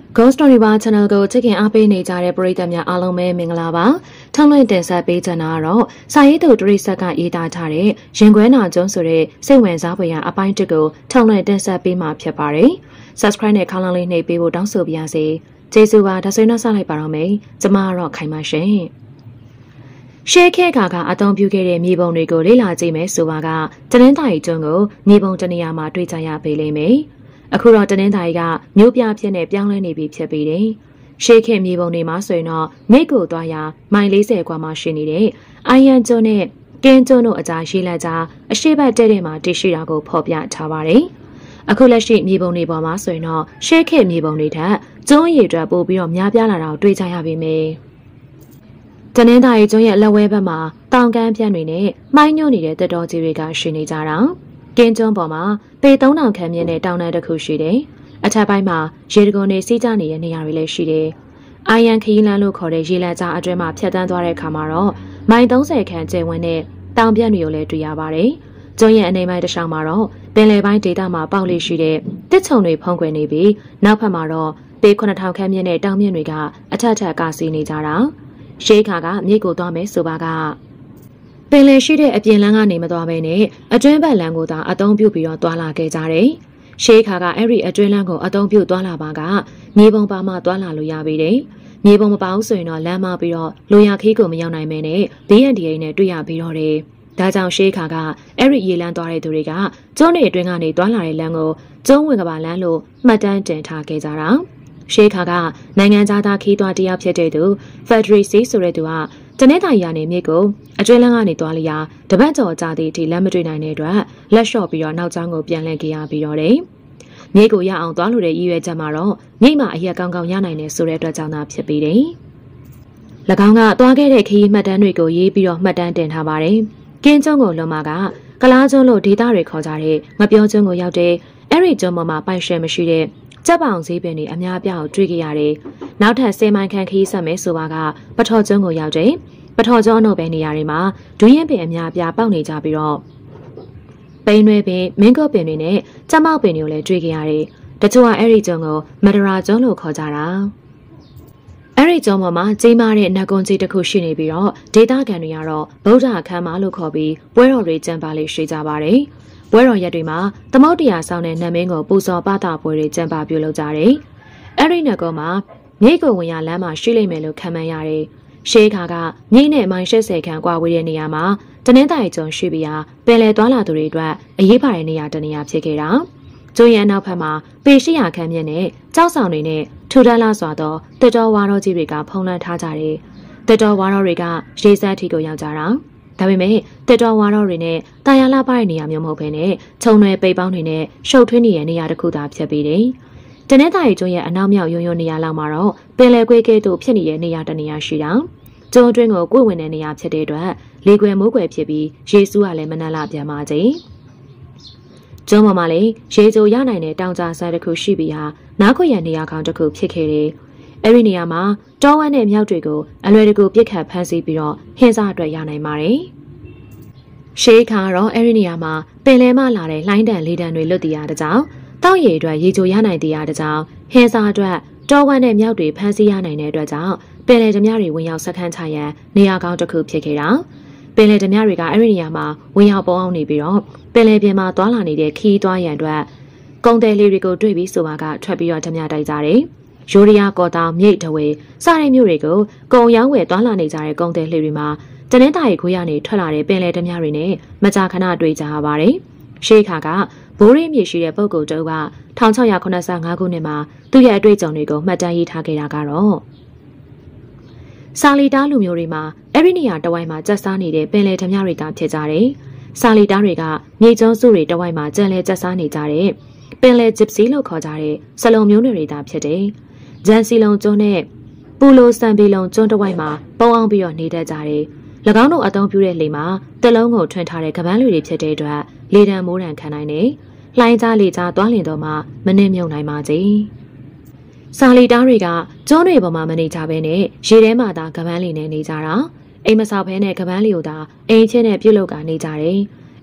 Ghost Story ပါ channel ကိုချစ်ခင်အားပေးနေကြတဲ့ပရိသတ်များအားလုံးပဲမင်္ဂလာပါထောက်လွှင့်တင်ဆက်ပေးချင်တာကတော့စာရေးသူတရိษက်ကရေးသားထားတဲ့ရင်ခွဲနာကျွန်းဆိုတဲ့စိတ်ဝင်စားဖွယ်ရာအပိုင်းတစ်ကိုထောက်လွှင့်တင်ဆက်ပေးမှာဖြစ်ပါတယ် Subscribe နဲ့ခေါင်းလောင်းလေးနှိပ်ပေးဖို့တောင်းဆိုပါရစေကျေးဇူးပါဒါဆိုရင်တော့ဆက်လိုက်ပါတော့မယ်ကျမကတော့ခိုင်ပါရှင်ရှေးခဲကအသုံးပြုခဲ့တဲ့မြေပုံတွေကိုလေ့လာကြည့်မယ်ဆိုပါကတနင်္သာရီကျွန်းကိုမြေပုံတနေရာမှာတွေ့ကြရပေလိမ့်မယ်အခုတော့တနင်္သာရီကမြို့ပြဖြစ်နေပြောင်းလဲနေပြီဖြစ်ပြီးတယ်ရှေးခဲမြေပုံတွေမှာဆိုရင်တော့မိတ်ကိုသွားရမိုင်40กว่าမှာရှိနေတဲ့အိုင်ယန်ကျွန်းနဲ့ကင်းကျွန်းတို့အကြားရေးလက်ကြားအရှိတ်တဲ့မှာတည်ရှိတာကိုဖော်ပြထားပါတယ်အခုလက်ရှိမြေပုံတွေပေါ်မှာဆိုရင်တော့ရှေးခဲမြေပုံတွေထက်ကျွန်းရည်အတွက်ပို့ပြီးတော့များပြားလာတာကိုတွေ့ကြရပြီမယ်တနင်္သာရီကျွန်းရဲ့လက်ဝဲဘက်မှာတောင်ကမ်းပြန့်တွေနဲ့မိုင်းညွန့်နေတဲ့တက်တော်ကြီးတွေကရှိနေကြတာကင်းကျွန်းပေါ်မှာပေ3000ခန့်မြင့်တဲ့တောင်တန်းတစ်ခုရှိတယ်။အထက်ပိုင်းမှာရေတံခွန်တွေစီးကျနေတဲ့နေရာတွေလည်းရှိတယ်။အိုင်ယန်ခီးလန်းလို့ခေါ်တဲ့ရေလက်ကြားအတွင်းမှာဖြတ်တန်းသွားတဲ့အခါမှာတော့မိုင်30ခန့်ကျယ်ဝန်းတဲ့တောင်ပြန့်တွေကိုလည်းတွေ့ရပါတယ်။ကျွန်းရဲ့အနေပိုင်းတစ်လျှောက်မှာတော့ပင်လယ်ပိုင်းဒေသမှာပေါက်လေးရှိတဲ့တစ်ချုံတွေဖုံးကွယ်နေပြီးနောက်ဖက်မှာတော့ပေ9000ခန့်မြင့်တဲ့တောင်မြင့်တွေကအထက်ကာစီနေကြတာ။ရှေးခါကမြေကိုသွားမယ်ဆိုပါကပင်လယ်ရှိတဲ့အပြင်လမ်းကနေမသွားဘဲနဲ့အတွင်းဘက်လမ်းကိုသာအသုံးပြုပြီးတော့သွားလာခဲ့ကြတယ်။ရှေးခါကအဲ့ဒီအတွင်းလမ်းကိုအသုံးပြုသွားလာပါကမြေပုံပါမှသွားလာလို့ရပြီတယ်။မြေပုံမပါဘူးဆိုရင်တော့လမ်းမပြီးတော့လိုရခီးကိုမရောက်နိုင်မဲနဲ့ BNDA နဲ့တွေ့ရပြီးတော့တယ်။ဒါကြောင့်ရှေးခါကအဲ့ဒီရေလမ်းသွားတဲ့သူတွေကကျွန်းတွေအတွင်းကနေသွားလာတဲ့လမ်းကိုကျွန်းဝင်ကပါလမ်းလို့မှတ်တမ်းတင်ထားခဲ့ကြတာ။ရှေးခါကနိုင်ငံသားခီးသွားတယောက်ဖြစ်တဲ့သူ Federal C ဆိုတဲ့သူကတနင်္သာရီကနေမြစ်ကိုအတွင်းလမ်းကနေသွားလျာတပတ်ကျော်ကြာသည့်အထိလမ်းမတွေ့နိုင်တဲ့အတွက်လက်လျှော့ပြီးတော့နောက်ကျောင်းကိုပြန်လှည့်ခဲ့ရပြီးတော့တယ်။မြစ်ကိုရအောင်သွားလို့တဲ့ရည်ရွယ်ချက်မှာတော့မြစ်မှာအရက်ကောင်းကောင်းရနိုင်တယ်ဆိုတဲ့အတွက်ကြောင့်သာဖြစ်ပြီးတယ်။၎င်းကသွားခဲ့တဲ့ခရီးမှတ်တမ်းတွေကိုရေးပြီးတော့မှတ်တမ်းတင်ထားပါတယ်။ကင်းကျွန်းကိုလွန်မှာကကလားကျွန်းလို့ဒေသတွေခေါ်ကြတဲ့ငပြောကျွန်းကိုရောက်တဲ့အဲ့ဒီကျွန်းပေါ်မှာပိုင်ရှယ်မရှိတဲ့ကြက်ပောင်စည်းပင်တွေအများအပြားကိုတွေ့ခဲ့ရတယ်။နောက်ထပ်10မိုင်ခန့်ခရီးဆက်မယ်ဆိုပါကပထော်ကျွန်းကိုရောက်တဲ့ပထော်ကျွန်းတို့ပဲနေရာတွေမှာဒူးရင်ပင်အများအပြားပေါက်နေကြပြီးတော့ပိန်းရွယ်ပင်မင်းကုတ်ပင်တွေနဲ့ကြက်မောက်ပင်တွေကိုလည်းတွေ့ခဲ့ရတယ်။တချို့ကအဲ့ဒီကျွန်းကိုမဒရာကျွန်းလို့ခေါ်ကြတာ။အဲ့ဒီကျွန်းပေါ်မှာကြီးမားတဲ့နဂွန်ကြီးတစ်ခုရှိနေပြီးတော့ဒေသခံတွေကတော့ဗုဒ္ဓအခမ်းမလို့ခေါ်ပြီးပွဲတော်တွေကျင်းပလေးရှိကြပါတယ်။ပွဲတော်ရက်တွေမှာသမုတ်တရားဆောင်တဲ့နတ်မင်းကိုပူဇော်ပသပွဲတွေကျင်းပပြုလုပ်ကြတယ်။အဲ့ဒီနဂွန်မှာမြေကိုဝင်ရလမ်းမှာရှိလိမ့်မယ်လို့ခန့်မှန်းရတယ်။ရှေးခါကမြေနဲ့မိုင်80ခန့်ကွာဝေးတဲ့နေရာမှာတနင်္သာရီကျွန်းရှိပြီးပင်လယ်သွားလာသူတွေအတွက်အရေးပါတဲ့နေရာတစ်နေရာဖြစ်ခဲ့တာ။ကျွန်းရဲ့နောက်ဖက်မှာပေ800ခန့်မြင့်တဲ့ကြောက်ဆောင်တွေနဲ့ထူထပ်လာစွာသောတက်တော်ဝါတော်ကြီးတွေကဖုံးလွှမ်းထားကြတယ်။တက်တော်ဝါတော်တွေကရေစက်ထီကိုရောက်ကြတာ။ဒါပေမဲ့တက်တော်ဝါတော်တွေနဲ့တာယာလာပါတဲ့နေရာမျိုးမဟုတ်ဘဲနဲ့ခြုံနယ်ပိတ်ပေါင်းတွေနဲ့ရှုပ်ထွေးနေတဲ့နေရာတစ်ခုသာဖြစ်ပြီးတယ်။တနင်္သာရီကျွန်းရဲ့အနောက်မြောက်ရုံနေရာလောက်မှာတော့ပင်လယ်ကွေးကဲ့သို့ဖြစ်နေတဲ့နေရာတစ်နေရာရှိတာ။ကျွန်းအတွင်းကိုကိုယ်ဝင်တဲ့နေရာဖြစ်တဲ့အတွက်လေကွယ်မိုးကွယ်ဖြစ်ပြီးရေစူးကလည်းမနှက်လာပြန်ပါခြင်း။ကျွန်းပေါ်မှာလည်းရေကြိုရနိုင်တဲ့တောင်ကြားဆန်းတစ်ခုရှိပြီးနားခွေရနေရာကောင်တစ်ခုဖြစ်ခဲ့တယ်။အဲဒီနေရာမှာတောဝမ်းနဲ့မြောက်တွေကိုအလွယ်တကူပြစ်ခတ်ဖမ်းဆီးပြီးတော့ဟင်းစားအတွက်ရနိုင်ပါတယ်။ရှေးခါတော့အဲဒီနေရာမှာပင်လယ်မှလာတဲ့လှိုင်းတန်လေးတန်တွေလွတ်တည်ရတဲ့ကြောင့်တောက်ရည်အတွက်ရေကြိုရနိုင်တဲ့ရတဲ့ကြောင့်ဟင်းစားအတွက်တောဝမ်းနဲ့မြောက်တွေဖမ်းဆီးရနိုင်တဲ့အတွက်ကြောင့်ပင်လယ်ဓမြတွေဝင်ရောက်စခန်းချရန်နေရာကောင်းတစ်ခုဖြစ်ခဲ့တာပင်လယ်ဓမြတွေကအဲ့ဒီနေရာမှာဝင်ရောက်ပေါအောင်နေပြီးတော့ပင်လယ်ပြင်မှာသွားလာနေတဲ့ခီးသွားရန်အတွက်ကုန်တယ်လေးတွေကိုတွေ့ပြီးဆိုပါကထွက်ပြီးတော့ဓမြတိုက်ကြတယ်ရိုးရီယာကော်တောင်မြိတ်တဝေစတဲ့မြို့တွေကိုကုန်ရောင်းဝယ်သွားလာနေကြတဲ့ကုန်တယ်လေးတွေမှာတနင်္သာရီခွေးရနေထွက်လာတဲ့ပင်လယ်ဓမြတွေနဲ့မကြာခဏတွေ့ကြရပါတယ်ရှေးခါကဘိုးရင်းမြေရှိတဲ့ပုဂ္ဂိုလ်တုံးက1685ခုနှစ်မှာသူ့ရဲ့အတွေ့အကြုံတွေကိုမှတ်တမ်းရေးထားခဲ့တာကတော့စာလီတားလူမျိုးတွေမှာအဲ့ဒီနေရာတဝိုင်းမှာကျက်စားနေတဲ့ပင်လယ်ဓမြတွေတာဖြစ်ကြတယ်။စာလီတားတွေကမြေကျွန်းစုတွေတဝိုင်းမှာကျန်လဲကျက်စားနေကြတဲ့ပင်လယ်ဂျစ်စီလို့ခေါ်ကြတဲ့စလုံမျိုးနွယ်တွေတာဖြစ်တယ်။ဂျန်စီလုံကျွန်းနဲ့ပူလိုစံပီလုံကျွန်းတဝိုင်းမှာပုံအောင်ပြီးတော့နေတတ်ကြတယ်။၎င်းတို့အသုံးပြုတဲ့လေမှာတလုံးကိုထွင်ထားတဲ့ကပန်းလူတွေဖြစ်တဲ့အတွက်လေတံမိုးတံခံနိုင်တယ်။လှိုင်းကြားလေကြားသွားလင်တော့မှမနှင်းမြုံနိုင်ပါစေ။စာလီတားတွေကကျွန်းတွေပေါ်မှာမနေကြဘဲနဲ့ရေထဲမှာသာကပန်းလီနဲ့နေကြတာအိမ်မဆောက်ဘဲနဲ့ကပန်းလီကိုသာအိမ်ချင်းနဲ့ပြုတ်လုကနေကြတယ်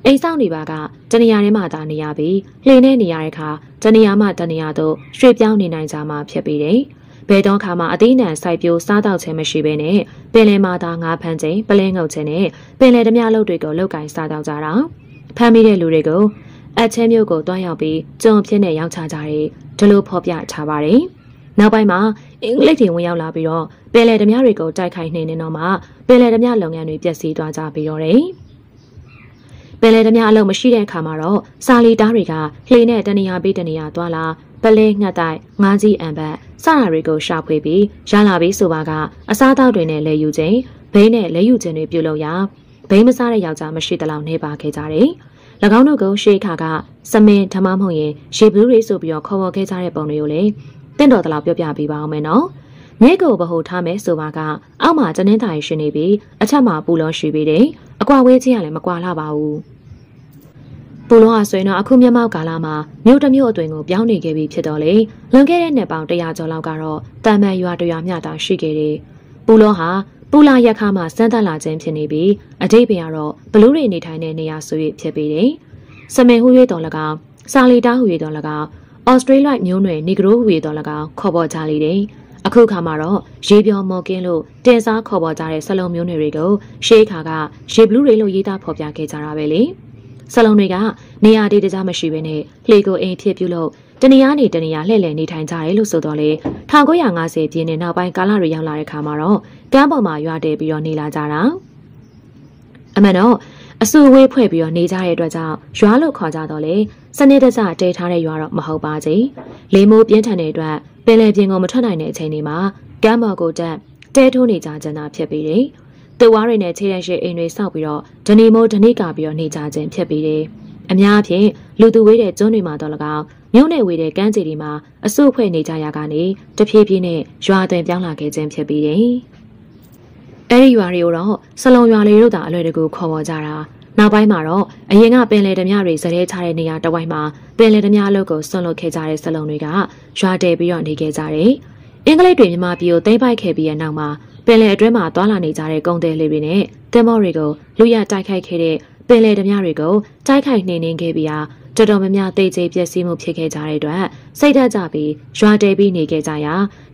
အိမ်ဆောင်နေပါကတနေရာထဲမှာသာနေရပြီးလှေနဲ့နေရတဲ့အခါတနေရာမှတနေရာသို့ရွှေ့ပြောင်းနေနိုင်ကြမှာဖြစ်ပြီးတယ်။ဘယ်တော့ခါမှအသေးနံစိုက်ပျိုးစားတော့ခြင်းမရှိဘဲနဲ့ပင်လယ်မှာသာငါးဖမ်းခြင်းပလဲငုတ်ခြင်းနဲ့ပင်လယ်ဓမြအလုပ်တွေကိုလုပ်ကင်စားတော့ကြတာ။ဖမ်းမိတဲ့လူတွေကိုအချင်းမျိုးကိုတွားရောက်ပြီးကြုံဖြစ်နေရောက်ချကြတယ်ဒီလိုဖော်ပြထားပါတယ်။နောက်ပိုင်းမှာအင်္ဂလိပ်တွေဝင်ရောက်လာပြီးတော့ပင်လယ်ဓမြတွေကိုတိုက်ခိုက်နေတော့မှပင်လယ်ဓမြလုပ်ငန်းတွေပျက်စီးသွားကြပြီးတော့တယ်။ပင်လယ်ဓမြအလုပ်မရှိတဲ့အခါမှာတော့စာလီတားတွေကလှေနဲ့တနေရာပြီးတနေရာသွားလာပလဲငှက်တိုက်ငါးကြီးအံပတ်စတာတွေကိုရှာဖွေပြီးရလာပြီးဆိုပါကအစားအသောက်တွေနဲ့လဲယူခြင်းဘိန်းနဲ့လဲယူခြင်းတွေပြုလုပ်ရာဘိန်းမစားတဲ့ယောက်ျားမရှိသလောက်နေပါခဲ့ကြတယ်။၎င်းတို့ကရှေးခါကစမင်းဓမ္မမဟုတ်ရင်ရေဘူးတွေဆိုပြီးတော့ခေါ်ဝေါ်ခဲ့ကြတဲ့ပုံတွေကိုလည်းတင့်တော်တလောက်ပြောပြပေးပါအောင်မယ်နော်။မြဲကိုဗဟုထားမယ်ဆိုပါကအောက်မှာကျင်းသားရှင်နေပြီးအထက်မှာပူလုံးရှိပြီးတယ်။အကွာဝေးချင်းကလည်းမကွာလာပါဘူး။ပူလုံးဟာဆိုရင်တော့အခုမျက်မှောက်ကာလမှာမြို့တစ်မြို့အတွင်းကိုပြောင်းနေခဲ့ပြီဖြစ်တော့လေလွန်ခဲ့တဲ့နှစ်ပေါင်း100ကျော်လောက်ကတော့တန်မန်ရွာတရွာမျှတာရှိခဲ့တယ်။ပူလုံးဟာပူလာရက်ခါမှာစမ်းသပ်လာခြင်းဖြစ်နေပြီးအတိတ်ပဲကတော့ဘလူးတွေနေထိုင်တဲ့နေရာဆို၍ဖြစ်ပေတယ်။စမင်ဟူ၍တော်၎င်းစာလီတာဟူ၍တော်၎င်းဩစတြေးလျမျိုးနွယ်နီဂရိုဟူ၍တော်၎င်းခေါ်ပေါ်ကြလေတယ်။အခုခါမှာတော့ရေပြောမော်ကင်းလို့တင်စားခေါ်ပေါ်ကြတဲ့ဆလုံမျိုးနွယ်တွေကိုရှေးခါကရေဘလူးတွေလို့ရေးသားဖော်ပြခဲ့ကြတာပဲလေ။ဆလုံတွေကနေရာတခြားမရှိဘဲနဲ့လှေကိုအိမ်ဖြစ်ပြုလို့တနေရာနေတနေရာလှည့်လည်နေထိုင်ကြတယ်လို့ဆိုတော့လေ1950ပြည့်နှစ်နောက်ပိုင်းကာလတွေရောက်လာတဲ့ခါမှာတော့ကမ်းပေါ်မှာရွာတည်ပြီးတော့နေလာကြတာအမှန်တော့အဆူဝေးဖွဲ့ပြီးတော့နေကြတဲ့အတွက်ကြောင့်ရွာလို့ခေါ်ကြတော့လေစနစ်တကျတဲထားတဲ့ရွာတော့မဟုတ်ပါကြီးလေမိုးပြင်းထန်တဲ့အတွက်ပင်လယ်ပြင်ကိုမထွက်နိုင်တဲ့အချိန်တွေမှာကမ်းပေါ်ကိုတက်တဲထိုးနေကြခြင်းသာဖြစ်ပြီးတယ်သူဝါးတွေနဲ့ခြေရရှိအိမ်တွေဆောက်ပြီးတော့ဒနီမိုးဒနီကာပြီးတော့နေကြခြင်းဖြစ်ပြီးတယ်အများအပြားလူသူဝေးတဲ့ကျွန်းတွေမှာတော့၎င်းမြို့နယ်ဝေးတဲ့ကမ်းခြေတွေမှာအစုအဖွဲ့နေကြရကနေတဖြည်းဖြည်းနဲ့ရွာသွင်းပြောင်းလာခဲ့ခြင်းဖြစ်ပြီးတယ်။အဲဒီရွာတွေကိုတော့ဆလုံရွာလေးတို့သာအလွယ်တကူခေါ်ပေါ်ကြတာနောက်ပိုင်းမှာတော့အရင်ကပင်လယ်ဓမြတွေဇရဲချတဲ့နေရာတစ်ဝိုက်မှာပင်လယ်ဓမြအလုပ်ကိုဆွန့်လွတ်ခဲ့ကြတဲ့ဆလုံတွေကရွာတည်ပြီးတော့နေခဲ့ကြတယ်။အင်္ဂလိပ်တွေမြန်မာပြည်ကိုသိမ်းပိုက်ခဲ့ပြီးတဲ့နောက်မှာပင်လယ်အတွင်းမှာတွာလာနေကြတဲ့ကုန်သည်လေးတွေနဲ့တင်မောတွေကိုလူရတိုက်ခိုက်ခဲ့တဲ့ပင်လယ်ဓမြတွေကိုတိုက်ခိုက်နှိမ်နင်းခဲ့ပြီးတော်တော်များများတိတ်ကျပျက်စီးမှုဖြစ်ခဲ့ကြတဲ့အတွက်စိတ်ဓာတ်ကြပြီးရွာတည်ပြီးနေခဲ့ကြရာ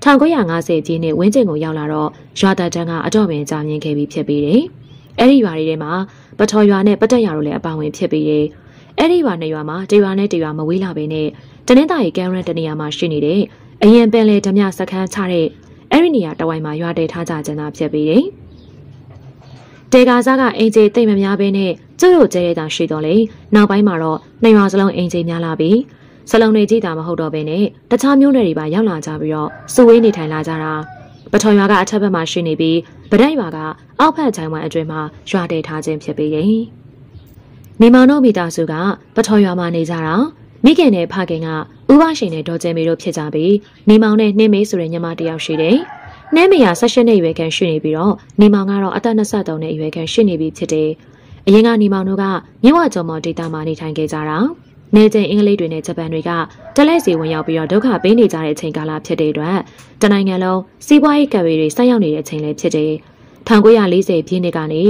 1950ပြည့်နှစ်ဝန်းကျင်ကိုရောက်လာတော့ရွာသားတန်းကအတော့ပင်ကြာမြင့်ခဲ့ပြီးဖြစ်ပြီးတယ်။အဲဒီရွာတွေထဲမှာပထော်ရွာနဲ့ပတက်ရွာတို့လည်းအပါဝင်ဖြစ်ပြီးတယ်။အဲဒီရွာနှစ်ရွာမှာတရွာနဲ့တရွာမဝေးလာပေနဲ့တနင်္သာရီကမ်းရန်တနေရာမှာရှိနေတဲ့အရင်ပင်လယ်ဓမြစခန်းချတဲ့အဲဒီနေရာတဝိုင်းမှာရွာတည်ထားကြခြင်းသာဖြစ်ပြီးတယ်။တေကာစားကအင်ဂျီတိတ်မများဘဲနဲ့ကျို့ကျဲတဲ့တာရှိတော့လေနောက်ပိုင်းမှာတော့နှစ်ရွာစလုံးအင်ဂျီများလာပြီးစလုံးတွေကြီးတာမဟုတ်တော့ဘဲနဲ့တခြားမျိုးနယ်တွေပါရောက်လာကြပြီးတော့စုဝေးနေထိုင်လာကြတာပထော်ရွာကအထက်ဘက်မှာရှိနေပြီးဗဒက်ရွာကအောက်ဘက်ချိုင်ဝမ်အတွင်းမှာရွာတည်ထားခြင်းဖြစ်ပြီးတယ်။နေမောင်တို့မိသားစုကပထော်ရွာမှာနေကြတာမိခင်နဲ့ဖခင်ကဥပရှင်နဲ့ဒေါ်ကျဲမေတို့ဖြစ်ကြပြီးနေမောင်နဲ့နှင်းမေးဆိုတဲ့ညီမတစ်ယောက်ရှိတယ်။နှဲမရ16နှစ်အရွယ်ခန့်ရှိနေပြီးတော့နေမောင်ကတော့အသက်23နှစ်အရွယ်ခန့်ရှိနေပြီဖြစ်တယ်။အရင်ကနေမောင်တို့ကမြဝကျော်မော်ဒေတာမှာနေထိုင်ခဲ့ကြတာ။နေချိန်အင်္ဂလိပ်တွေနဲ့ဂျပန်တွေကတလဲစီဝင်ရောက်ပြီးတော့ဒုက္ခပေးနေကြတဲ့အချိန်ကာလဖြစ်တဲ့အတွက်တနိုင်ငံလုံးစီးပွားရေးကံတွေဆက်ရောက်နေတဲ့အချိန်လည်းဖြစ်တယ်။1940ပြည့်နှစ်ကနေ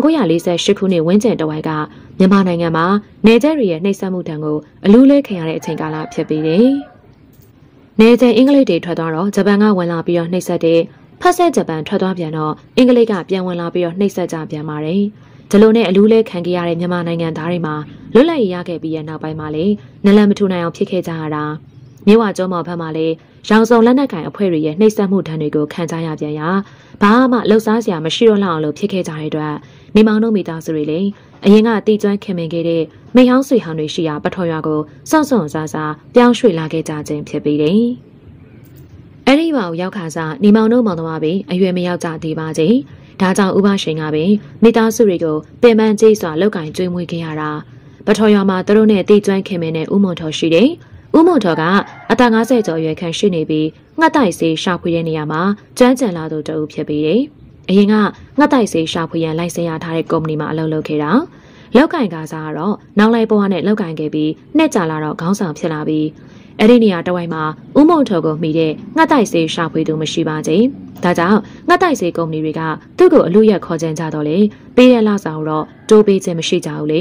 1948ခုနှစ်ဝန်းကျင်တဝိုက်ကမြန်မာနိုင်ငံမှာနေကျတွေရဲ့နှိပ်စက်မှုတံကိုအလူးလဲခံရတဲ့အချိန်ကာလဖြစ်ပြီးတယ်။နေချိန်အင်္ဂလိပ်တွေထွက်သွားတော့ဂျပန်ကဝင်လာပြီးတော့နှိပ်စက်တဲ့ဖက်ဆက်ဂျပန်ထွက်သွားပြန်တော့အင်္ဂလိပ်ကပြန်ဝင်လာပြီးတော့နှိပ်စက်ကြပြန်ပါတယ်။ဒီလိုနဲ့အလူးလဲခံခဲ့ရတဲ့မြန်မာနိုင်ငံသားတွေမှာလွတ်လပ်ရေးရခဲ့ပြီးရဲ့နောက်ပိုင်းမှာလေနလန်မထူနိုင်အောင်ဖြစ်ခဲ့ကြရတာ။မြဝကျောမော်ဘက်မှာလေရောင်စုံလက်နက်ကိုင်အဖွဲ့တွေရဲ့နှိပ်စက်မှုဒဏ်တွေကိုခံကြရပြန်ရာဘာမှလှုပ်ရှားစရာမရှိတော့လောက်အောင်လို့ဖြစ်ခဲ့ကြတဲ့အတွက်နေမောင်တို့မိသားစုတွေလေအရင်ကတီကျွမ်းခင်မင်ခဲ့တဲ့မိဟောင်းဆွေဟောင်းတွေရှိရာပထော်ရွာကိုစောင့်ဆောင်စားစားပြောင်းရွှေ့လာခဲ့ကြခြင်းဖြစ်ပြီးတယ်။အဲဒီရွာကိုရောက်ခါစားနေမောင်တို့မောင်တော်ပဲအရွယ်မရောက်ကြသေးပါချင်း။ဒါကြောင့်ဥပရှင်ကပဲမိသားစုတွေကိုပင်ပန်းကြီးစွာလောက်ကင်ကျွေးမွေးခဲ့ရတာပထော်ရွာမှာသူတို့နဲ့တီကျွမ်းခင်မင်တဲ့ဦးမွန်ထော်ရှိတယ်။ဦးမွန်ထော်ကအသက်50ကျော်အရွယ်ခန့်ရှိနေပြီးငှက်တိုက်စေးရှာဖွေတဲ့နေရာမှာကျွမ်းကျန်လာသူတအုပ်ဖြစ်ပြီးတယ်။အရင်ကငှက်တိုက်စေးရှာဖွေရန်လိုင်စင်ရထားတဲ့ကုမ္ပဏီမှာအလုပ်လုပ်ခဲ့တာလောက်ကင်ကစားကတော့နောက်လိုက်ဘဝနဲ့လောက်ကင်ခဲ့ပြီးနှစ်ကြာလာတော့ခေါင်းဆောင်ဖြစ်လာပြီးအဲ့ဒီနေရာတဝိုက်မှာဦးမုံထော်ကိုမိတဲ့ငှက်တိုက်စေးရှာဖွေသူမရှိပါချင်းဒါကြောင့်ငှက်တိုက်စေးကုမ္ပဏီတွေကသူ့ကိုအလို့ရက်ခေါ်ကြံကြတော့လေပေးရလာစားတော့တိုးပေးခြင်းမရှိကြဘူးလေ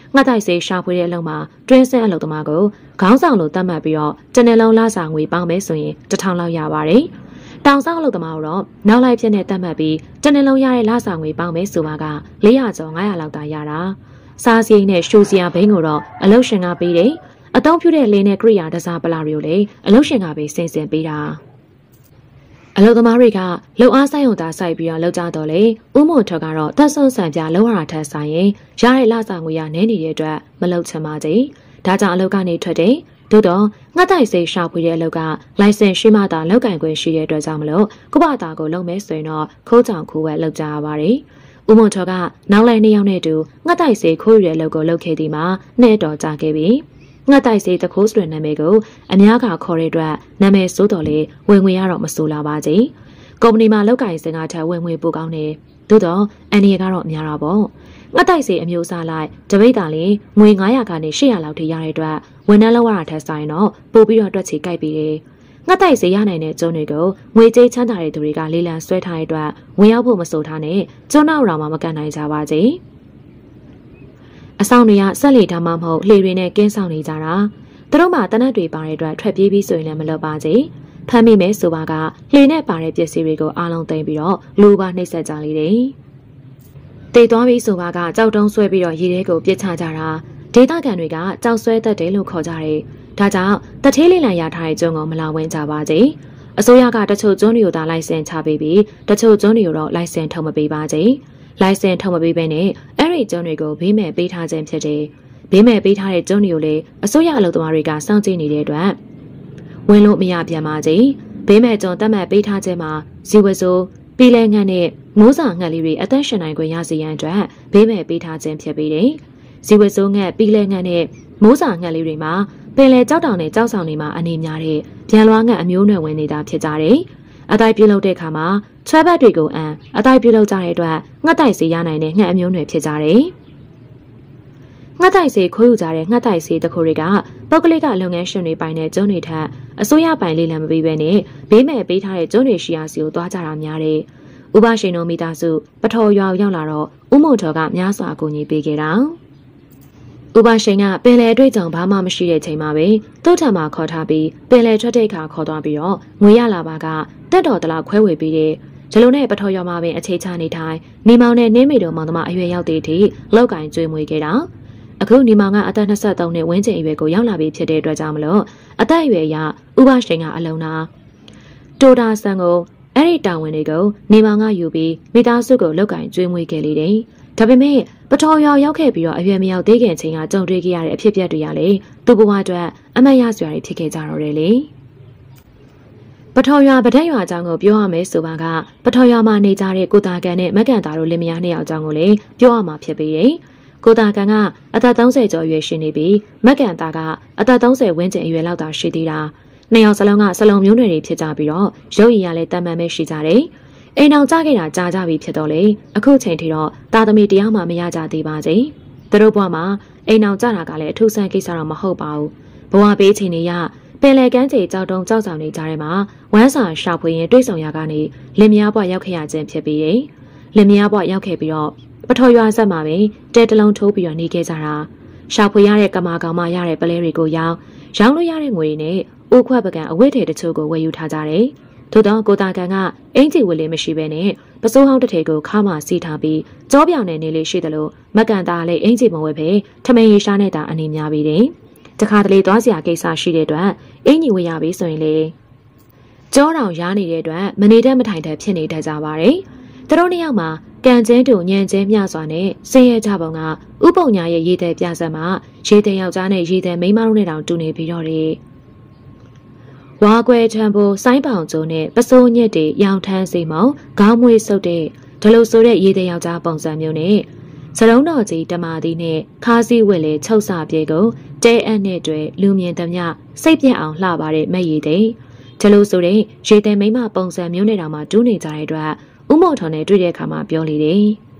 ငှက်တိုက်စေရှာဖွေတဲ့အလုပ်မှာတွင်းဆဲအလုပ်သမားကိုခေါင်းဆောင်လိုတတ်မှတ်ပြီးတော့တနေ့လုံးလစာငွေပေါင်းမယ်ဆိုရင်1000လောက်ရပါတယ်။တောင်ဆောင်အလုပ်သမားတော့နောက်လိုက်ဖြစ်တဲ့တတ်မှတ်ပြီးတနေ့လုံးရတဲ့လစာငွေပေါင်းမယ်ဆိုပါက400ကျော်900လောက်သာရတာ။စားစရိတ်နဲ့ရှူစရာဘိန်းကိုတော့အလုပ်ရှင်ကပေးတယ်။အသုံးပြုတဲ့လေနဲ့ကိရိယာတစားပလာတွေကိုလည်းအလုပ်ရှင်ကပဲစင်စင်ပေးတာ။အလုပ်သမားတွေကလှုပ်အားဆိုင်ုံသာစိုက်ပြီးတော့လောက်ကြတော့လေဥမို့ထော်ကတော့သက်ဆုံးဆန်ပြလောက်ရတာထက်ဆိုင်ရင်ရတဲ့လစာငွေရနည်းနေတဲ့အတွက်မလုပ်ချင်ပါသေး။ဒါကြောင့်အလုပ်ကနေထွက်တယ်။သို့တော့ငှက်တိုက်စိတ်ရှာဖွေတဲ့အလုပ်ကလိုင်စင်ရှိမှသာလောက်ကင်ခွင့်ရှိတဲ့အတွက်ကြောင့်မလို့ကုပတာကိုလုပ်မဲဆိုရင်တော့ခိုးကြောင်ခိုးဝဲလုပ်ကြရပါတယ်။ဥမို့ထော်ကနောက်လိုက်2ယောက်နဲ့တူငှက်တိုက်စိတ်ခိုးရတဲ့အလုပ်ကိုလုပ်ခဲ့ဒီမှာနှစ်တော်ကြာခဲ့ပြီ။ငှက်တိုက်စေးတခိုးဆိုတဲ့နာမည်ကိုအများကခေါ်တဲ့အတွက်နာမည်စိုးတော်လေဝင်ငွေရတော့မဆိုးလာပါကြီး။ကုမ္ပဏီမှာလောက်ကင်စင်ကထက်ဝင်ငွေပိုကောင်းတယ်။သို့တော့အန်ဒီကတော့အများတာပေါ့။ငှက်တိုက်စေးအမျိုးအစားလိုက်တပိတ်တာလေငွေ900ကနေ800လောက်ထိရတဲ့အတွက်ဝန်ထမ်းလောက်ရတာထက်ဆိုင်တော့ပို့ပြီးတော့တွက်ချီကြိုက်ပြီးတယ်။ငှက်တိုက်စေးရနိုင်တဲ့ကျုံတွေကိုငွေကြေးချမ်းသာတဲ့သူတွေကလေးလံဆွဲထားတဲ့အတွက်ဝင်ရောက်ဖို့မဆိုထားနဲ့ကျုံနောက်ရောင်မှမကန်နိုင်ကြပါကြီး။အဆောင်တွေကဆက်လေဒါမှမဟုတ်လှေတွေနဲ့ကင်းဆောင်နေကြတာသူတို့မှတနက်တွေပါတဲ့အတွက်ထွက်ပြေးပြီးဆိုရင်လည်းမလွတ်ပါစေဖမ်းမိမယ်ဆိုပါကလှေနဲ့ပါတဲ့ပစ္စည်းတွေကိုအားလုံးသိမ်းပြီးတော့လူပါနှိပ်စက်ကြလေတယ်တေသွားပြီးဆိုပါကကြောက်တုံးဆွဲပြီးတော့ရေထဲကိုပြစ်ချကြတာဒေသခံတွေကကြောက်ဆွဲတတ်တယ်လို့ခေါ်ကြတယ်ဒါကြောင့်တထေးလေးလံရထားတဲ့ကျွန်းကိုမလာဝင်ကြပါစေအစိုးရကတချို့ကျွန်းတွေကိုသာလိုင်စင်ချပေးပြီးတချို့ကျွန်းတွေကိုတော့လိုင်စင်ထုတ်မပေးပါစေလိုင်စင်ထုတ်မပေးဘဲနဲ့အဲ့ဒီကျွန်းတွေကိုဘေးမဲ့ပေးထားခြင်းဖြစ်တယ်။ဘေးမဲ့ပေးထားတဲ့ကျွန်းတွေကိုလေအစိုးရအလုပ်သမားတွေကစောင့်ကြည့်နေတဲ့အတွက်ဝင်လို့မရပြန်ပါစေ။ဘေးမဲ့ကျွန်းတတ်မှတ်ပေးထားခြင်းမှာဇီဝစိုးပီလဲငန်းနဲ့မိုးစာငှက်လေးတွေအသက်ရှင်နိုင်ခွင့်ရစေရန်အတွက်ဘေးမဲ့ပေးထားခြင်းဖြစ်ပြီးတယ်။ဇီဝစိုးငှက်ပီလဲငန်းနဲ့မိုးစာငှက်လေးတွေမှာပင်လယ်ကြောက်တောင်နဲ့ကြောက်ဆောင်တွေမှာအနေများတဲ့ပြန်လွှားငှက်အမျိုးနွယ်ဝင်နေတာဖြစ်ကြတယ်။အတိုင်းပြုလုပ်တဲ့အခါမှာချွဲဘက်တွေကိုအတိုင်းပြုလုပ်ကြတဲ့အတွက်ငှက်တိုက်စေရနိုင်တဲ့ငှက်အမျိုးနွယ်ဖြစ်ကြတယ်။ငှက်တိုက်စေခိုးယူကြတဲ့ငှက်တိုက်စေတခိုးတွေကပုဂ္ဂလိကလုပ်ငန်းရှင်တွေပိုင်တဲ့ကျွန်းတွေထက်အစိုးရပိုင်လေးလံမပေးဘဲနဲ့ဘေးမဲ့ပေးထားတဲ့ကျွန်းတွေရှိရာစီကိုသွားကြတာများတယ်။ဥပရှင်တို့မိသားစုပထော်ရွာရောက်လာတော့ဥမို့တော်ကများစွာအကူအညီပေးခဲ့တာ။ဥပရှင်ကပင်လယ်အတွေ့အကြုံဘာမှမရှိတဲ့ချိန်မှာပဲသူ့ထံမှာခေါ်ထားပြီးပင်လယ်ထွက်တဲ့အခါခေါ်သွားပြီးတော့ငွေရလာပါကတက်တော်တလားခွဲဝေပြီးတဲ့ဒီလိုနဲ့ပထော်ရွာမှာပင်အခြေချနေထိုင်နေမောင်နဲ့နင်းမိတို့မောင်သမားအရွယ်ရောက်တဲ့အထိလောက်ကင်ကျွေးမွေးခဲ့တာအခုနေမောင်ကအသက်23နှစ်ဝန်းကျင်အရွယ်ကိုရောက်လာပြီဖြစ်တဲ့အတွက်ကြောင့်မလို့အသက်အရွယ်ရဥပရှင်ကအလုံးနာတိုတာဆန်ကိုအဲ့ဒီတာဝန်တွေကိုနေမောင်ကယူပြီးမိသားစုကိုလောက်ကင်ကျွေးမွေးခဲ့လေတယ်ဒါပေမဲ့ပထော်ရွာရောက်ခဲ့ပြီးတော့အရွယ်မရောက်သေးခင်ချိန်ကကြုံတွေ့ခဲ့ရတဲ့အဖြစ်အပျက်တွေကလေသူ့ဘဝအတွက်အမတ်ရစရာတွေဖြစ်ခဲ့ကြတော့တယ်လေပထော်ရွာဗဒက်ရွာအကြောင်းကိုပြောရမယ်ဆိုပါကပထော်ရွာမှာနေကြတဲ့ကိုတာကန်နဲ့မက်ကန်သားတို့လင်မယားနှစ်ယောက်အကြောင်းကိုလည်းပြောရမှာဖြစ်ပေတယ်ကိုတာကန်ကအသက်30ကျော်အရွယ်ရှိနေပြီးမက်ကန်သားကအသက်30ဝန်းကျင်အရွယ်လောက်သာရှိသေးတာနှစ်ယောက်စလုံးကစလုံးမျိုးနွယ်တွေဖြစ်ကြပြီးတော့ရုပ်ရည်ရလည်းတန်မှန်ပဲရှိကြတယ်အိမ်အောင်ကြခဲ့တာကြာကြပြီဖြစ်တော့လေအခုချိန်ထိတော့သားသမီးတရားမှမရကြသေးပါစေသူတို့ဘဝမှာအိမ်အောင်ကြတာကလည်းအထူးဆန်းကိစ္စတော့မဟုတ်ပါဘူးဘဝပေးချိန်တွေရပင်လယ်ကမ်းခြေကြောက်တုံးကြောက်ဆောင်နေကြတဲ့မှာဝမ်းစာရှာဖွေရင်တွေးဆောင်ရကနေလင်မယားဘဝရောက်ခဲ့ရခြင်းဖြစ်ပြီးတယ်လင်မယားဘဝရောက်ခဲ့ပြီးတော့ပထော်ရွာဆက်မှာပဲတဲတလုံးထိုးပြီးတော့နေခဲ့ကြတာရှာဖွေရတဲ့ကမာကောင်မရတဲ့ပလဲတွေကိုရောင်းလို့ရတဲ့ငွေတွေနဲ့အိုးခွက်ပကံအဝတ်ထည်တချို့ကိုဝယ်ယူထားကြတယ်ထို့သောကိုတာကန်ကအင်ဂျီဝတ်လေးမရှိဘဲနဲ့ပစိုးဟောင်းတစ်ထည်ကိုခါမှစီထားပြီးကြောပြောင်နေနေလေးရှိတယ်လို့မကန်သားလည်းအင်ဂျီမဝဲပဲထမင်းရေရှားနေတာအနေများပြီးတယ်တခါတလေသွားစရာကိစ္စရှိတဲ့အတွက်အင်ဂျီဝတ်ရပြီဆိုရင်လေကြောတောင်ရားနေတဲ့အတွက်မနေတတ်မထိုင်တတ်ဖြစ်နေတတ်ကြပါတယ်သူတို့နှစ်ယောက်မှာကံကျင်းတူညံကျင်းမြစွာနဲ့ဆင်းရဲကြပုံကဥပုံညာရဲ့ရေးတဲ့ပြဆက်မှာရေးတဲ့ယောက်ျားနဲ့ရေးတဲ့မိန်းမတို့နဲ့တောင်တူနေပြီးတော့တယ်ဝါကွဲချံဖို့စိုင်းပေါင်ကျိုးနဲ့ပစိုးညက်တွေရောင်ထန်းစီမောင်ခေါင်းမွေးဆုပ်တဲ့ဒလိုဆိုတဲ့ရေးတဲ့ယောက်ျားပုံစံမျိုးနဲ့စရုံးတော်ကြီးတမာသီးနဲ့ခါးစည်းဝက်လေချုပ်စာပြေကိုတဲအပ်နဲ့တွေ့လူမြင်သမျှစိတ်ပြက်အောင်လှပါတဲ့မဲ့ရည်တဲ့ဒလိုဆိုတဲ့ရေးတဲ့မိန်းမပုံစံမျိုးနဲ့တောင်မှတူးနေကြတဲ့အတွက်ဥမော်ထော်နဲ့တွေ့တဲ့အခါမှာပြောလေတယ်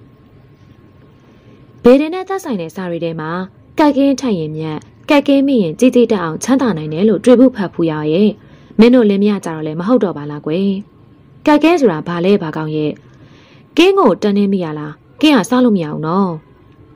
ဘေးဒင်နဲ့သက်ဆိုင်တဲ့စာရီထဲမှာကက်ကင်းထိုင်ရင်မြတ်ကက်ကင်းမိရင်ကြည်ကြည်တက်အောင်ချမ်းသာနိုင်တယ်လို့တွေ့ဖို့ဖတ်ဖူးရရဲ့မင်းတို့လင်းမရကြတော့လည်းမဟုတ်တော့ပါလားကွယ်ကက်ကဲဆိုတာဘာလဲဘာကောင်းရဲ့ကင်းကိုတန်းနေမိရလားကင်းကစားလို့မရအောင်နော်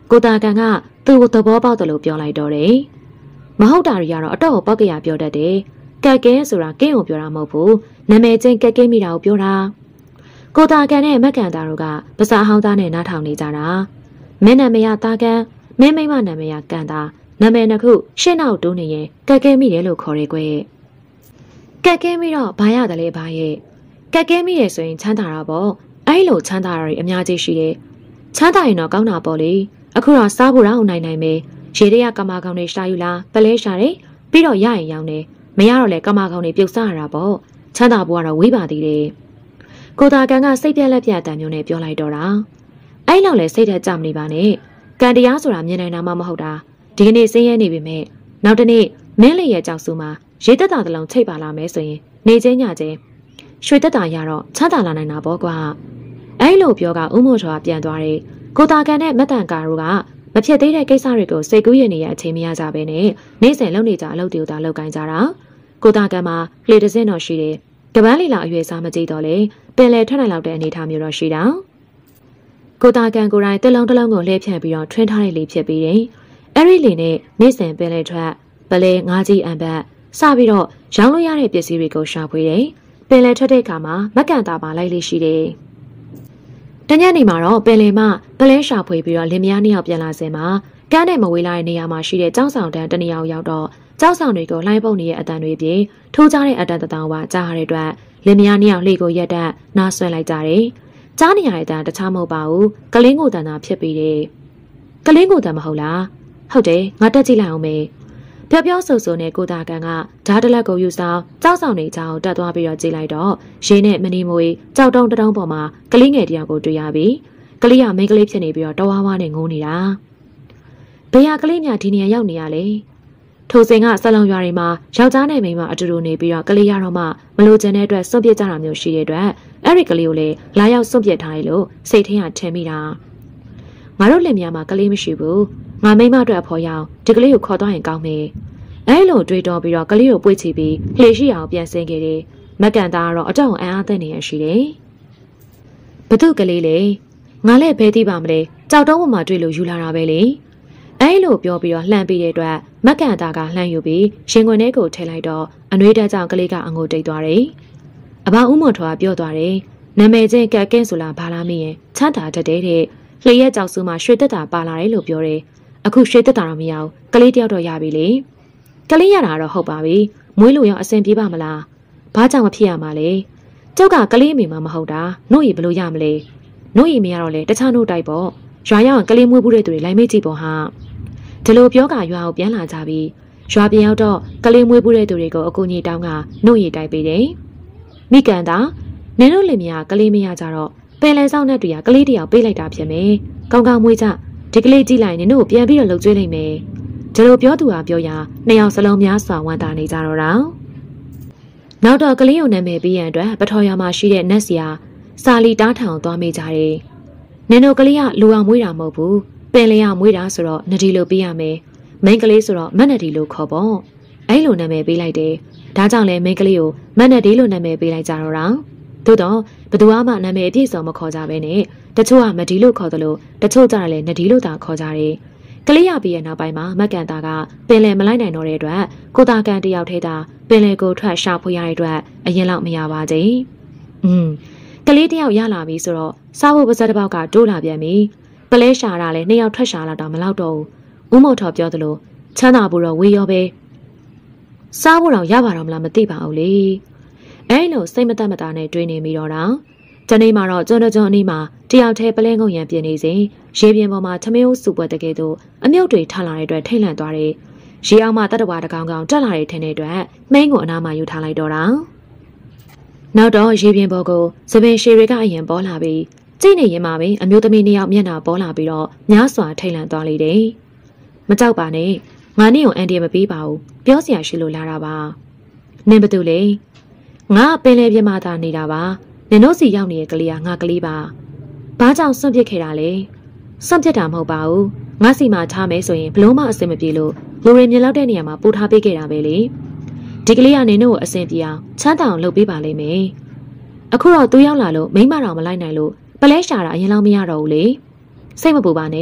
ကိုတာကန်ကသူ့ကိုသဘောပေါက်တယ်လို့ပြောလိုက်တော့တယ်မဟုတ်တာတွေကတော့အတော့ကိုပောက်ကရပြောတတ်တယ်ကက်ကဲဆိုတာကင်းကိုပြောတာမဟုတ်ဘူးနာမည်ချင်းကက်ကဲမိတာကိုပြောတာကိုတာကန်နဲ့မက်ကန်တာတို့ကပစာဟောင်းသားနဲ့နားထောင်နေကြတာမင်းနာမည်ကတာကန်မင်းမိမနာမည်ကကန်တာနာမည်နှစ်ခုရှင်းနောက်တိုးနေရင်ကက်ကဲမိတယ်လို့ခေါ်ရဲကွယ်ကက်ကဲမိတော့ဘာရတယ်လဲဘာရဲ့ကက်ကဲမိရဆိုရင်ချမ်းသာတာပေါ့အဲ့လိုချမ်းသာတာတွေအများကြီးရှိတယ်ချမ်းသာရင်တော့ကောင်းတာပေါ့လေအခုတော့စားဖို့တော့နိုင်နိုင်မယ်ရေတွေကကမာကောင်တွေရှာယူလားပလဲရှာတယ်ပြီးတော့ရရင်ရောင်းတယ်မရတော့လေကမာကောင်တွေပြုတ်စားရတာပေါ့ချမ်းသာဖို့ကတော့ဝေးပါသေးတယ်ကိုတာကန်ကစိတ်ပြက်လက်ပြက်အတန်မျိုးနဲ့ပြောလိုက်တော့တာအဲ့လောက်လေစိတ်ထက်ကြမနေပါနဲ့ကံတရားဆိုတာမြင်နိုင်တာမှမဟုတ်တာဒီကနေ့စင်းရဲနေပြီမဲ့နောက်တနေ့မင်းလေးရဲ့ကြောက်စုမှာရေတက်တာတလုံးချိတ်ပါလာမယ်ဆိုရင်နေချင်းညချင်းရွှေတက်တာရတော့ချမ်းသာလာနိုင်တာပေါ့ကွာအဲ့လိုပြောကဦးမို့ထွားပြန်သွားတယ်ကိုတာကန်နဲ့မတ်တန်ကာတို့ကမဖြစ်သေးတဲ့ကိစ္စတွေကိုစိတ်ကူးရနေတဲ့အချိန်မရကြဘဲနဲ့နေ့စဉ်လုပ်နေကြအလုပ်တွေကိုသာလုပ်ကိုင်းကြတာကိုတာကန်မှာလေတစင်းတော့ရှိတယ်ကပန်းလီလာအရွယ်စားမကြည့်တော့လေပင်လေထွက်နိုင်လောက်တဲ့အနေအထားမျိုးတော့ရှိတာကိုတာကန်ကိုယ်တိုင်တစ်လုံးတစ်လုံးကိုလှည့်ဖြန့်ပြီးတော့ထွင်းထားတဲ့လေဖြစ်ပြီးတယ်အဲ့ဒီလေနဲ့နေ့စဉ်ပင်လေထွက်ပလဲငါးကြီးအံပတ်စပြီးတော့ရောင်းလို့ရတဲ့ပစ္စည်းတွေကိုရှာဖွေတယ်ပင်လေထွက်တဲ့အခါမှာမက်ကန်တာပါလိုက်လေးရှိတယ်တညနေမှာတော့ပင်လယ်မှပလဲရှာဖွေပြီးတော့လင်မယားနှစ်ယောက်ပြန်လာစင်မှာကန်းနဲ့မဝေးလာတဲ့နေရာမှာရှိတဲ့ကျောင်းဆောင်တန်းတနေရာရောက်တော့ကျောင်းဆောင်တွေကိုလှိုင်းပုတ်နေတဲ့အတန်တွေပြေထိုးကြတဲ့အတန်တောင်ပါကြားရတဲ့အတွက်လင်မယားနှစ်ယောက်လှေကိုရက်တက်နားဆွဲလိုက်ကြတယ်။ကြားနေရတဲ့အတန်တခြားမဟုတ်ပါဘူး။ကလင်းကိုတန်တာဖြစ်ပြီးတယ်။ကလင်းကိုတန်မဟုတ်လား။ဟုတ်တယ်ငါတက်ကြည့်လိုက်အောင်မေ။ပြောဆိုဆိုနဲ့ကိုတာကန်ကဓာတ်တလက်ကိုယူဆောင်ကြောက်ဆောင်နေကြအောင်တက်သွားပြီးတော့ကြည့်လိုက်တော့ရင်းနဲ့မနီမွေကြောက်တုံးတုံးပေါ်မှာကလေးငယ်တယောက်ကိုတွေ့ရပြီကလေးကမိန်းကလေးဖြစ်နေပြီးတော့တဝါးဝါးနဲ့ငိုးနေတာဘယ်ဟာကလေးများဒီနေရာရောက်နေရလဲထိုစဉ်ကဆလုံရွာတွေမှာယောက်ျားနဲ့မိန်းမအတူတူနေပြီးတော့ကလေးရတော့မှမလို့ကျန်တဲ့အတွက်စွန့်ပစ်ကြတာမျိုးရှိတဲ့အတွက်အဲ့ဒီကလေးကိုလေလာရောက်စွန့်ပစ်ထားတယ်လို့စိတ်ထင်းကထင်မိတာငါတို့လင်မယားမှာကလေးမရှိဘူးငါမိန်းမအတွက်အဖော်ရအောင်ဒီကလေးကိုခေါ်သွားရင်ကောင်းမယ်အဲ့လိုတွေးတောပြီးတော့ကလေးကိုပွေ့ချပြီးလှေရှိအောင်ပြန်ဆင်းခဲ့တယ်မက်ကန်သားကတော့အတောင်အအားသက်နေရရှိတယ်ဘသူကလေးလေငါလည်းဘဲသိပါမလဲကြောက်တုံးပေါ်မှာတွေ့လို့ယူလာတာပဲလေအဲ့လိုပြောပြီးတော့လှမ်းပြီးတဲ့အတွက်မက်ကန်သားကလှမ်းယူပြီးရင်ခွင်ထဲကိုထည့်လိုက်တော့အနှွေးတက်ကြောင်ကလေးကအငိုတိတ်သွားတယ်အဘဦးမော်ထွားပြောသွားတယ်နာမည်ချင်းကက်ကင်းဆိုလားဘာလားမင်းရင်ချမ်းသာတတ်တဲ့လှေရဲ့ကြောက်စုမှာရွှေတက်တာပါလာတယ်လို့ပြောတယ်အခုရွှေတက်တာတော့မရဘူးကလေးတယောက်တော့ရပြီလေကလေးရတာတော့ဟုတ်ပါပြီမွေးလို့ရောအဆင်ပြေပါမလားဘာကြောင့်မဖြစ်ရမှာလဲကျုပ်ကကလေးအမေမှမဟုတ်တာနှုတ်ရီဘလို့ရမလဲနှုတ်ရီမရတော့လေတခြားနှုတ်တိုက်ပေါ့ရွာရောက်ကလေးမွေးဘူးတဲ့သူတွေလိုက်မေ့ကြည့်ပေါ့ဟာဒီလိုပြောကရွာကိုပြန်လာကြပြီရွာပြန်ရောက်တော့ကလေးမွေးဘူးတဲ့သူတွေကိုအကူကြီးတောင်းကနှုတ်ရီတိုက်ပေးတယ်မိကန်တာနင်တို့လင်မယားကလေးမရကြတော့ပင်လယ်ဆောင်နဲ့တွေကကလေးတယောက်ပေးလိုက်တာဖြစ်မယ်ကောင်းကောင်းမွေးကြဒီကလေးကြည့်လိုက်နင်တို့ပြန်ပြီးတော့လှုပ်ကျွေးလိုက်မယ်ဒီလိုပြောသူဟာပြောရာနှစ်ယောက်စလုံးများစွာဝမ်းသာနေကြတော့တာနောက်တော့ကလေးကိုနာမည်ပေးရန်အတွက်ပထော်ရွာမှာရှိတဲ့နတ်ဆရာစာလီတားထောင်သွားမိကြတယ်နင်တို့ကလေးကလူအောင်မွေးတာမဟုတ်ဘူးပင်လေးကမွေးတာဆိုတော့နဒီလိုပေးရမယ်မိန်းကလေးဆိုတော့မက်နဒီလိုခေါ်ပေါ့အဲ့လိုနာမည်ပေးလိုက်တယ်ဒါကြောင့်လဲမိန်းကလေးကိုမက်နဒီလိုနာမည်ပေးလိုက်ကြတော့တာသို့တော့ဘသူမှနာမည်အပြည့်စုံမခေါ်ကြဘဲနဲ့တချို့ကမဒီလို့ခေါ်တယ်လို့တချို့ကြတယ်လဲနဒီလို့သာခေါ်ကြတယ်ကလေးရပြီးရဲ့နောက်ပိုင်းမှာမက်ကန်တာကပင်လယ်မလိုက်နိုင်တော့တဲ့အတွက်ကိုတာကန်တယောက်ထဲသာပင်လယ်ကိုထွက်ရှာဖွေရတဲ့အတွက်အရင်လောက်မရပါသေးကလေးတယောက်ရလာပြီဆိုတော့စားဖို့ပါဇက်တစ်ပေါက်ကတိုးလာပြန်ပြီပလဲရှာတာလဲနှစ်ယောက်ထွက်ရှာလာတော့မလောက်တော့ဘူးဦးမော်ထော်ပြောသလိုချမ်းသာဖို့တော့ဝေးရောပဲစားဖို့တော့ရပါတော့မလားမသိပါဘူးလေအဲ့လိုစိတ်မသက်မသာနဲ့တွေးနေမိတော့တာတနေ့မှာတော့ကျွန်းအနီးမှာတယောက်တည်းပလဲငုံရံပြင်းနေစဉ်ရေပြင်ပေါ်မှာထမင်းဦးစုပွဲတကယ်တော့အမြုပ်တွေထလာတဲ့အတွက်ထိတ်လန့်သွားတယ်ရေအောင်မှတတဝါတကောင်ကောင်တက်လာတဲ့ထင်တဲ့အတွက်မိန်းကိုအနားမှာယူထားလိုက်တော့တာနောက်တော့ရေပြင်ပေါ်ကိုသပင်ရှည်တွေကအရင်ပေါ်လာပြီးကြိတ်နေရင်မှပဲအမျိုးသမီးနှစ်ယောက်မျက်နှာပေါ်လာပြီးတော့များစွာထိတ်လန့်သွားလေတယ်မကြောက်ပါနဲ့ငါနဲ့ကိုအန်တီမပေးပါဘူးပြောစရာရှိလို့လာတာပါနင်ဘာတူလဲငါပင်လေပြမသားနေတာပါနင်တို့စီရောက်နေတဲ့ကလေးကငါကလေးပါဘာကြောင့်စွန့်ပစ်ခဲ့တာလဲစွန့်ပစ်တာမဟုတ်ပါဘူးငါစီမှာထားမယ်ဆိုရင်ဘလို့မှအဆင်မပြေလို့လူတွေမြင်လောက်တဲ့နေရာမှာပို့ထားပေးခဲ့တာပဲလေဒီကလေးကနင်တို့ကိုအဆင်ပြေအောင်ချမ်းသာအောင်လုပ်ပေးပါလိမ့်မယ်အခုတော့သူရောက်လာလို့မိမတော်မလိုက်နိုင်လို့ပလဲရှာတာအရင်လောက်မရတော့ဘူးလေစိတ်မပူပါနဲ့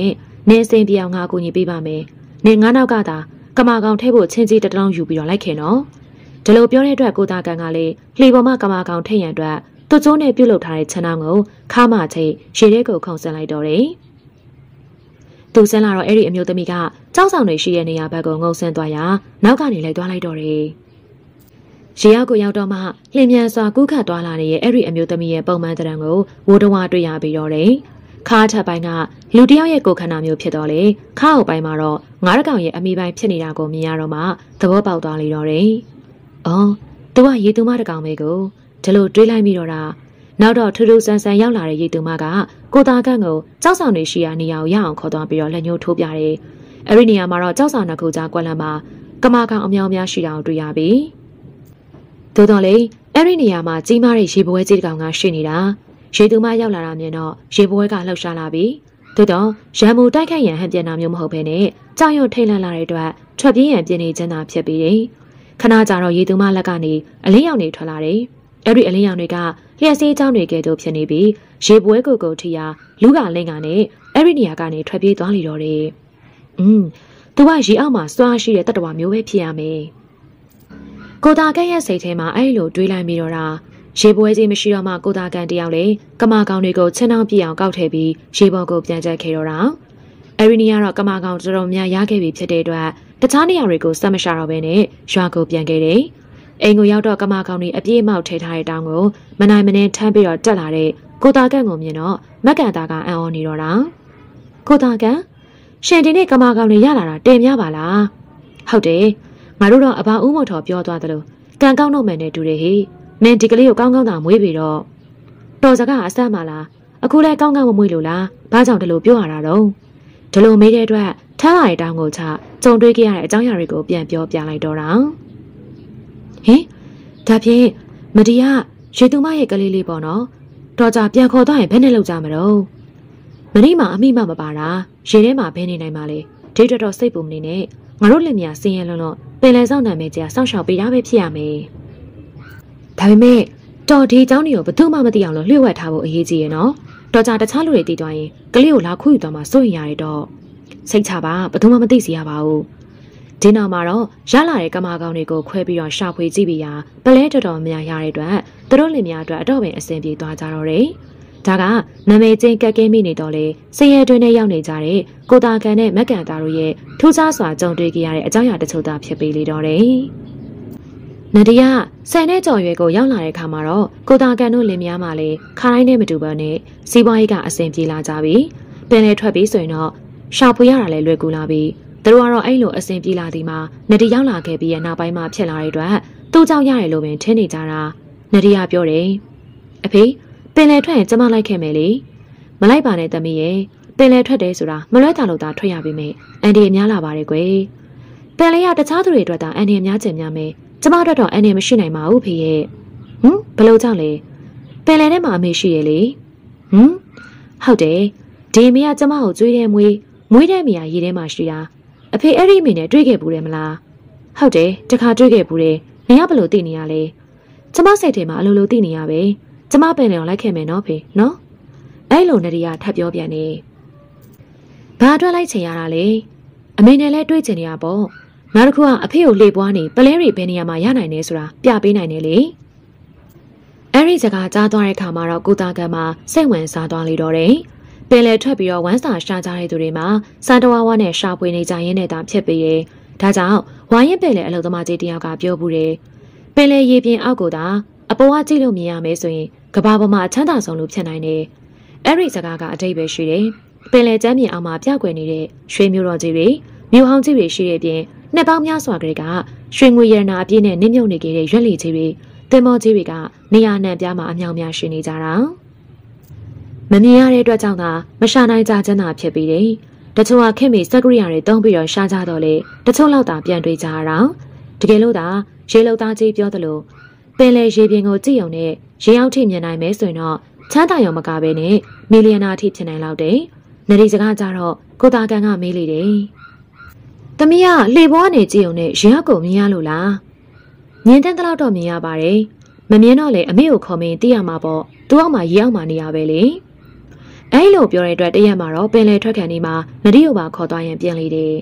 နင်းစင်ပြောင်ငါကူညီပေးပါမယ်နင်းငါနောက်ကသာကမာကောင်ထဲဖို့ချင်းကြီးတတလုံးယူပြီးတော့လိုက်ခင်နော်ဒီလိုပြောတဲ့အတွက်ကိုသားကန်ကလည်းလှေပေါ်မှာကမာကောင်ထိတ်ရန်အတွက်သူ့ကျိုးနဲ့ပြုတ်လုထားတဲ့ခြံအောင်ကိုခါမချိတ်ရေထဲကိုခုန်ဆင်းလိုက်တော့တယ်သူဆင်းလာတော့အဲ့ဒီအမျိုးသမီးကကြောက်ဆောင်တွေရှိတဲ့နေရာဘက်ကိုငုံဆင်းသွားရာနောက်ကနေလိုက်သွားလိုက်တော့တယ်ရေရောက်ကိုရောက်တော့မှလျင်မြန်စွာကူးခတ်သွားလာနေတဲ့အဲ့ဒီအမျိုးသမီးရဲ့ပုံမှန်တရံကိုဝိုးတဝါတွေ့ရပြီးတော့တယ်ခါထပ်ပိုင်းကလူတယောက်ရဲ့ကိုယ်ခန္ဓာမျိုးဖြစ်တော့လေခါအုပ်ပိုင်းမှာတော့ငါးရကောင်ရဲ့အမိပိုင်းဖြစ်နေတာကိုမြင်ရတော့မှသဘောပေါက်သွားလေတော့တယ်။အော်သူကရေသူမတကောင်ပဲကိုဒီလိုတွေးလိုက်မိတော့တာနောက်တော့ထူးထူးဆန်းဆန်းရောက်လာတဲ့ရေသူမကကိုသားကန့်ကိုကြောက်ဆောင်နေရှိရာနေရာကိုရအောင်ခေါ်သွားပြီးတော့လက်ညှိုးထိုးပြတယ်။အဲ့ဒီနေရာမှာတော့ကြောက်ဆောင်နှစ်ခုကြားကွက်လမ်းမှာကမာကောင်အများများရှိတာကိုတွေ့ရပြီ။သို့တော်လေအဲ့ဒီနေရာမှာကြီးမားတဲ့ရေပွဲကြီးတစ်ကောင်ကရှိနေတာရေသူမရောက်လာတာမြင်တော့ရေပွဲကလှုပ်ရှားလာပြီသို့တော့ရံမူတိုက်ခိုက်ရန်ဟန်ပြန်တာမျိုးမဟုတ်ဘဲနဲ့ကြောင်ရွံ့ထိတ်လန့်လာတဲ့အတွက်ထွက်ပြေးရန်ပြင်နေခြင်းသာဖြစ်ပြီးတယ်ခဏကြာတော့ရေသူမလက်ကနေအလင်းရောင်တွေထွက်လာတယ်အဲ့ဒီအလင်းရောင်တွေကလျှက်စီးကြောင်းတွေကဲ့သို့ဖြစ်နေပြီးရေပွဲကိုထီယာလူကလင်းကနဲ့အဲ့ဒီနေရာကနေထွက်ပြေးသွားလိတော့တယ်သူကရေအောက်မှာစွာရှိတဲ့တတ္တဝါမျိုးပဲဖြစ်ရမယ်ကိုသားကဲ့ရဲ့စိတ်ထဲမှာအဲ့လိုတွေးလိုက်ပြီးတော့တာရေပွဲကြီးမရှိတော့မှကိုသားကန်တယောက်လေကမာကောင်တွေကိုချင်းနှောင်းပြအောင်ကောက်ထည့်ပြီးရေပေါ်ကိုပြန်ကျက်ခဲ့တော့တာအဲ့ဒီနေရာတော့ကမာကောင်တော်တော်များရခဲ့ပြီဖြစ်တဲ့အတွက်တခြားနေရာတွေကိုစက်မရှာတော့ဘဲနဲ့ရွာကိုပြန်ခဲ့တယ်အိမ်ကိုရောက်တော့ကမာကောင်တွေအပြည့်အမောက်ထည့်ထားတဲ့တောင်းကိုမနိုင်မနှင်းထမ်းပြီးတော့တက်လာတဲ့ကိုသားကန်ကိုမြင်တော့မက်ကန်သားကအံ့ဩနေတော့တာကိုသားကန်ရှင်ဒီနေ့ကမာကောင်တွေရလာတာတင်များပါလားဟုတ်တယ်ငါတို့တော့အဘဦးမထော်ပြောသွားတယ်လို့ကန်ကောင်းတော့မယ်နဲ့တူတယ်ဟေ့နင်ဒီကလေးကိုကောင်းကောင်းသာမွေးပြီတော့တော်စကားအဆက်မလားအခုလဲကောင်းကောင်းမမွေးလို့လားဘာကြောင့်ဒီလိုပြောရတာတော့ဒီလိုမေးတဲ့အတွက်ထမ်းလာတဲ့တောင်းကိုချကြုံတွေ့ခဲ့ရတဲ့အကြောင်းအရာတွေကိုပြန်ပြောပြလိုက်တော့တာဟင်ဒါဖြင့်မဒီကရေသူမရဲ့ကလေးလေးပေါ့နော်တော်ကြပြန်ခေါ်သွားရင်ဘယ်နဲ့လောက်ကြမလို့မနေ့မှအမိမမပါတာရေထဲမှာဘဲနေနိုင်ပါလေဒီတော်စိတ်ပူမနေနဲ့ငါတို့လင်မယားစင်းရဲလွန်းလို့ပင်လယ်ဆောင်နာမည်ကြီးစောင့်ရှောက်ပေးတာပဲဖြစ်ရမယ်ဒါပေမဲ့တော်ဒီเจ้าတွေကိုဘယ်သူမှမသိအောင်လို့လျှို့ဝှက်ထားဖို့အရေးကြီးရဲ့နော်တော်ကြတခြားလူတွေသိသွားရင်ကလေးကိုလာခုယူသွားမှစိုးရင်ရတယ်တော့စိတ်ချပါဘယ်သူမှမသိစီရပါဘူးဒီနောက်မှာတော့ရလာတဲ့ကမာကောင်တွေကိုခွဲပြီးတော့ရှာဖွေကြည့်ပြီးရာပလဲတော်တော်များရတဲ့အတွက်သူတို့လင်မယားအတွက်အတော့ပင်အဆင်ပြေသွားကြတော့တယ်ဒါကနာမည်ချင်းကက်ကဲမိနေတော့လေစရဲတွင်နဲ့ရောက်နေကြတဲ့ကိုတာကန်နဲ့မက်ကန်သားတို့ရဲ့ထူးခြားစွာကြုံတွေ့ကြရတဲ့အကြောင်းအရာတချို့သာဖြစ်ပေလေတော့တယ်နဒီယာဆယ်နဲ့ကြော်ရွယ်ကိုရောက်လာတဲ့အခါမှာတော့ကိုတာကန်တို့လင်မယားမှလည်းခါတိုင်းနဲ့မတူဘဲနဲ့စီးပွားရေးကအဆင်ပြေလာကြပြီပင်လေထွက်ပြီးဆိုရင်တော့ရှာဖွေရတာလည်းလွယ်ကူလာပြီသူတို့ကတော့အဲ့လိုအဆင်ပြေလာသည်မှာနဒီရောက်လာခဲ့ပြီးရဲ့နောက်ပိုင်းမှာဖြစ်လာတဲ့အတွက်သူ့ကြောင့်ရတယ်လို့ပင်ထင်နေကြတာနဒီယာပြောတယ်အဖေပင်လေထွက်ရင်ကျမလိုက်ခဲ့မယ်လေမလိုက်ပါနဲ့သမီးရဲ့ပင်လေထွက်တယ်ဆိုတာမလွဲတာလို့သာထွက်ရပြီမေအန်ဒီအများလာပါတယ်ကွယ်ပင်လေကတခြားသူတွေအတွက်သာအန်ဒီအများကျင်များမယ်ကျမတို့တော့အန်ဒီမရှိနိုင်ပါဘူးဖေရဲ့ဘလို့ကြောင့်လဲပင်လေထဲမှာအမေရှိရလေဟုတ်တယ်ဒီအမေကကျမကိုကြွေးတဲ့မွေးတဲ့မိယာရေထဲမှာရှိတာအဖေအဲ့ဒီအမေနဲ့တွေ့ခဲ့ဘူးတယ်မလားဟုတ်တယ်တခါတွေ့ခဲ့ဘူးတယ်နင်ကဘလို့သိနေရလဲကျမစိတ်ထဲမှာအလိုလိုသိနေရပဲကျမပင်လေကိုလိုက်ခဲ့မယ်နော်ဖေနော်အဲ့လိုနဒီယာထပ်ပြောပြန်နေဘာအတွက်လိုက်ချင်ရတာလဲအမေနဲ့လဲတွေ့ချင်နေရပေါ့နောက်တစ်ခုကအဖေကိုလှေပွားနေပလဲတွေဘယ်နေရာမှာရနိုင်လဲဆိုတာပြပေးနိုင်တယ်လေအဲ့ဒီစကားကြားသွားတဲ့အခါမှာတော့ကိုသားကမှစိတ်ဝင်စားသွားလေတော့တယ်ပင်လေထွက်ပြီးတော့ဝမ်းစာရှာကြတဲ့သူတွေမှာစံတဝါဝါနဲ့ရှာဖွေနေကြရင်းနဲ့တာဖြစ်ပြီးရဲ့ဒါကြောင့်ဝိုင်းရင်ပင်လေအလုပ်သမားကြီးတယောက်ကပြောဘူးတယ်ပင်လေရေပြင်အောက်ကိုသာအပေါ်ကကြည့်လို့မြင်ရမယ်ဆိုရင်ကဘာပေါ်မှာအချမ်းသာဆုံးလို့ဖြစ်နိုင်တယ်အဲ့ဒီစကားကအတိတ်ပဲရှိတယ်ပင်လေကျမ်းမြေအောင်မှာပြကွယ်နေတဲ့ရွှေမျိုးတော်ကြီးတွေမြို့ဟောင်းကြီးတွေရှိတဲ့အပြင်နှစ်ပေါင်းများစွာကလေးကရွှေငွေရတနာအပြည့်နဲ့နင်းမြုပ်နေခဲ့တဲ့ရွက်လီကြီးတွေတင်မောကြီးတွေကနေရာနှံပြားမှာအမြောင်များရှိနေကြတာမမြင်ရတဲ့အတွက်ကြောင့်သာမရှာနိုင်ကြခြင်းသာဖြစ်ပြီးတယ်တချို့ကခင်မီစက်ကရိယာတွေတုံးပြီးတော့ရှာကြတော့လေတချို့လောက်သာပြန်တွေ့ကြရတာတကယ်လို့သာရေလုံသားကြီးပြောသလိုပင်လေရေပြင်ကိုကြည့်ုံနဲ့ရေအောက်ထိမြင်နိုင်မယ်ဆိုရင်တော့ချမ်းသာရုံမကပဲနဲ့မီလီယံနာအထိဖြစ်နိုင်လောက်တယ်နဒီစကားကြတော့ကိုတာကန်ကမေးလေတယ်။သမီးကလှေပေါ်ကနေကြည့်ုံနဲ့ရေအောက်ကိုမြင်ရလို့လား။မြင်တဲ့လောက်တော့မြင်ရပါတယ်။မမြင်တော့လေအမေကိုခေါ်မင်းသိရမှာပေါ့။သူ့အောက်မှာရေအောက်မှာနေရပဲလေ။အဲ့လိုပြောတဲ့အတွက်တရက်မှာတော့ပင်လယ်ထွက်ခါနေမှာနဒီကိုပါခေါ်သွားရင်ပြန်လေတယ်